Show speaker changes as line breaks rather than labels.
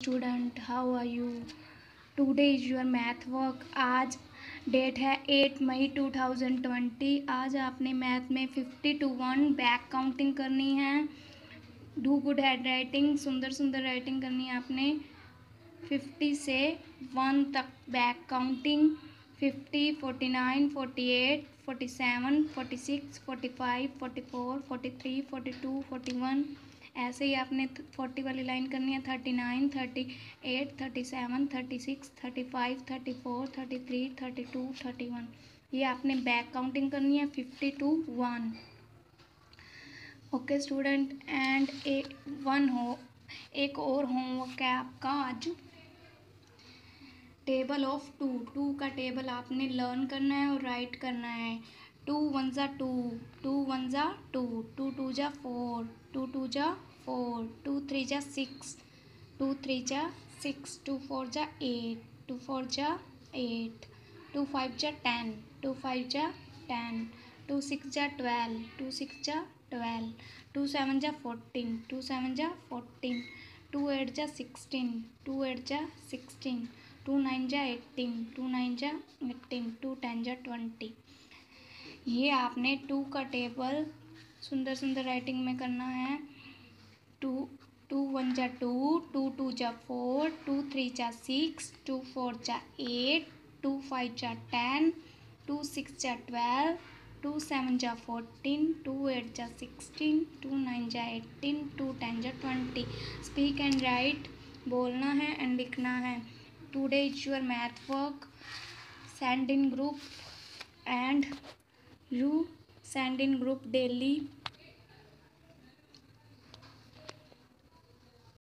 Student, how are you? Today is your math work. आज date है 8 मई 2020। आज आपने मैथ में 50 to 1 बैक काउंटिंग करनी है। डू गुड हैंड राइटिंग, सुंदर सुंदर राइटिंग करनी है आपने। 50 से 1 तक बैक काउंटिंग। 50, 49, 48, 47, 46, 45, 44, 43, 42, 41। ऐसे ही आपने 40 वाली लाइन करनी है। 39, 38, 37, 36, 35, 34, 33, 32, 31। ये आपने बैक काउंटिंग करनी है 50 to 1। ओके स्टूडेंट, एंड एक और होमवर्क है आपका आज। टेबल ऑफ टू का टेबल आपने लर्न करना है और राइट करना है। 2 1 जा 2, 2 1 जा 2, 2 2 जा 4, 2 2 जा 4, 2 3 जा 6, 2 3 जा 6, 2 4 जा 8, 2 4 जा 8, 2 5 जा 10, 2 5 जा 10, 2 6 जा 12, 2 6 जा 12, 2 7 जा 14, 2 7 जा 14, 2 8 जा 16, 2 8 जा 16, 2 9 जा 18, 2 9 जा 18, 2 10 जा 20। ये आपने 2 का टेबल सुंदर सुंदर राइटिंग में करना है। 2 2 1 जा 2, 2 2 जा 4, 2 3 जा 6, 2 4 जा 8, 2 5 जा 10, 2 6 जा 12, 2 7 जा 14, 2 8 जा 16, 2 9 जा 18, 2 10 जा 20। स्पीक एंड राइट, बोलना है एंड लिखना है। Today is your math work. Send in group and you send in group daily